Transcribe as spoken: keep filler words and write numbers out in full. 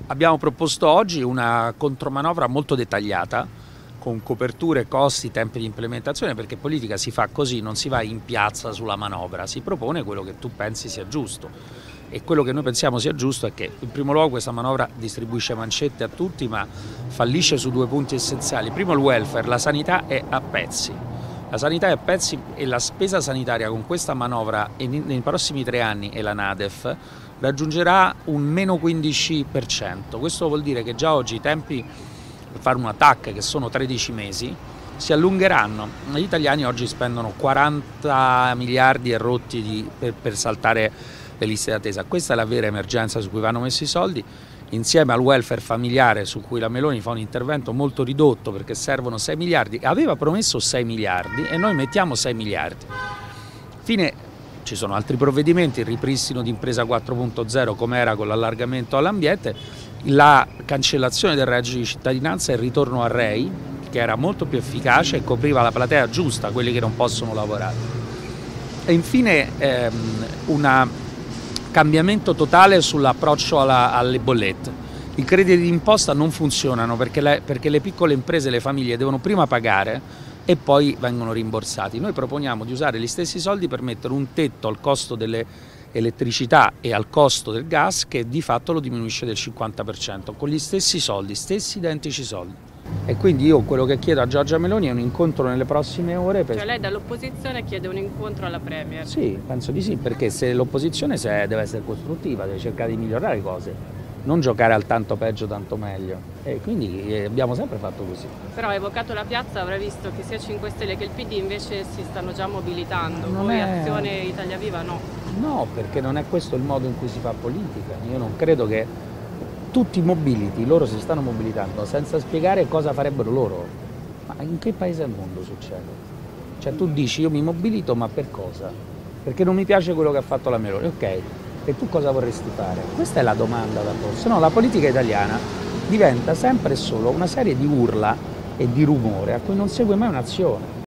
Abbiamo proposto oggi una contromanovra molto dettagliata, con coperture, costi, tempi di implementazione, perché politica si fa così, non si va in piazza sulla manovra, si propone quello che tu pensi sia giusto. E quello che noi pensiamo sia giusto è che in primo luogo questa manovra distribuisce mancette a tutti, ma fallisce su due punti essenziali. Primo, il welfare, la sanità è a pezzi. La sanità è a pezzi e la spesa sanitaria con questa manovra nei prossimi tre anni e la NADEF raggiungerà un meno quindici per cento. Questo vuol dire che già oggi i tempi per fare un T A C, che sono tredici mesi, si allungheranno. Gli italiani oggi spendono quaranta miliardi e rotti di, per, per saltare le liste d'attesa. Questa è la vera emergenza su cui vanno messi i soldi, insieme al welfare familiare su cui la Meloni fa un intervento molto ridotto perché servono sei miliardi. Aveva promesso sei miliardi e noi mettiamo sei miliardi. Fine. Ci sono altri provvedimenti, il ripristino di Impresa quattro punto zero come era con l'allargamento all'ambiente, la cancellazione del reddito di cittadinanza e il ritorno al R E I, che era molto più efficace e copriva la platea giusta, quelli che non possono lavorare. E infine ehm, un cambiamento totale sull'approccio alle bollette. I crediti d'imposta non funzionano perché le, perché le piccole imprese e le famiglie devono prima pagare e poi vengono rimborsati. Noi proponiamo di usare gli stessi soldi per mettere un tetto al costo dell'elettricità e al costo del gas che di fatto lo diminuisce del cinquanta per cento, con gli stessi soldi, stessi identici soldi. E quindi io quello che chiedo a Giorgia Meloni è un incontro nelle prossime ore. Per... Cioè lei dall'opposizione chiede un incontro alla Premier? Sì, penso di sì, perché se l'opposizione deve essere costruttiva, deve cercare di migliorare cose, non giocare al tanto peggio tanto meglio, e quindi abbiamo sempre fatto così. Però ha evocato la piazza, avrei visto che sia cinque Stelle che il P D invece si stanno già mobilitando, non voi è... Azione Italia Viva no? No, perché non è questo il modo in cui si fa politica. Io non credo che tutti mobiliti, loro si stanno mobilitando senza spiegare cosa farebbero loro. Ma in che paese al mondo succede? Cioè tu dici io mi mobilito, ma per cosa? Perché non mi piace quello che ha fatto la Meloni, ok? E tu cosa vorresti fare? Questa è la domanda da porsi. No, la politica italiana diventa sempre e solo una serie di urla e di rumore a cui non segue mai un'azione.